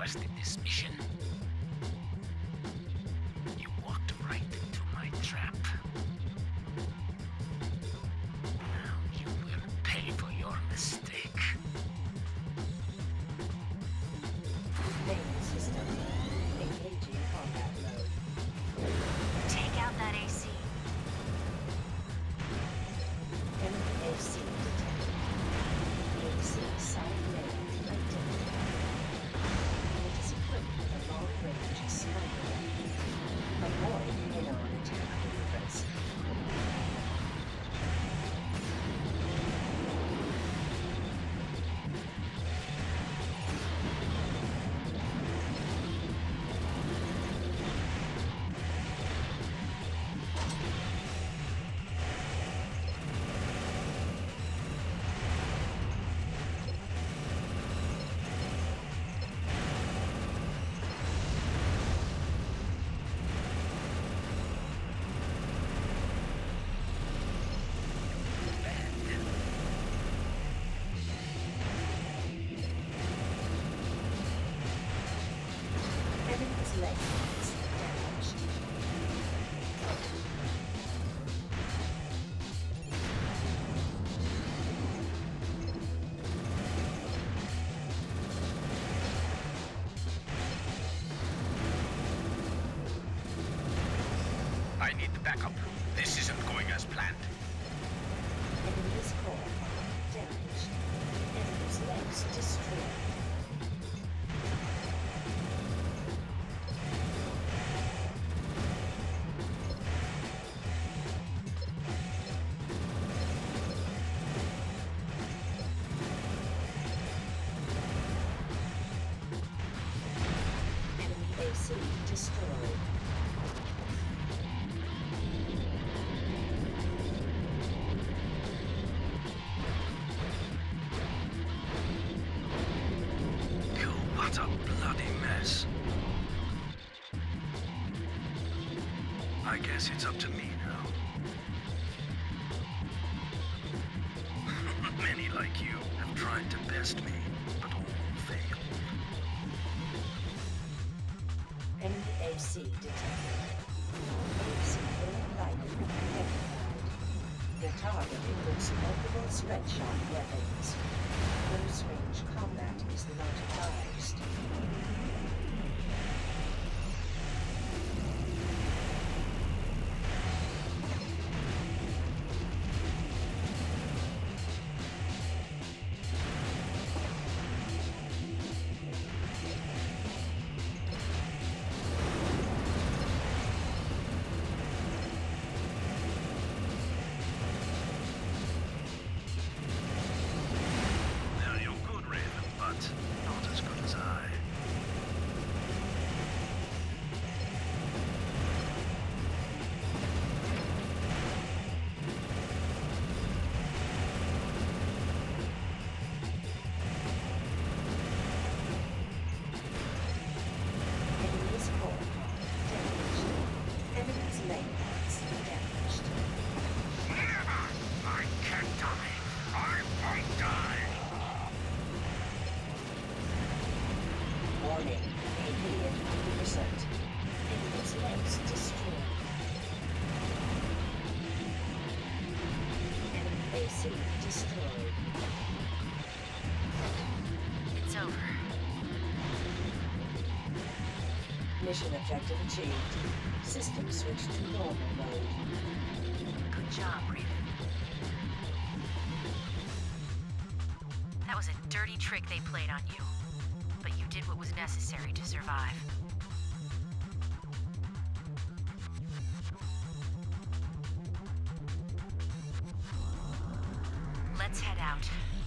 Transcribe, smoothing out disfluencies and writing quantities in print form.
requested this mission. You walked right into my trap. Now you will pay for your mistake. Main system. Engaging combat mode. Take out that AC. Enemy AC detected. AC side layer identified. It is equipped with a long-range sniper rifle. Avoid head-on attack maneuvers. Enemy's leg is damaged. I need the backup. This isn't going as planned. Enemy's core damaged. Enemy's legs destroyed. Enemy AC destroyed. What a bloody mess. I guess it's up to me now. Many like you have tried to best me, but all failed. Enemy AC detected. AC green light identified. The target includes multiple spread-shot weapons. Close range combat is not advised. Now you're good, Raven, but not as good as I. Enemy's core damaged. Enemy's leg parts damaged. Never! I can't die! I won't die! Warning, AP at 100%. Enemy's legs destroyed. Enemy AC destroyed. It's over. Mission objective achieved. System switched to normal mode. Good job, Raven. That was a dirty trick they played on you. But you did what was necessary to survive. Let's head out.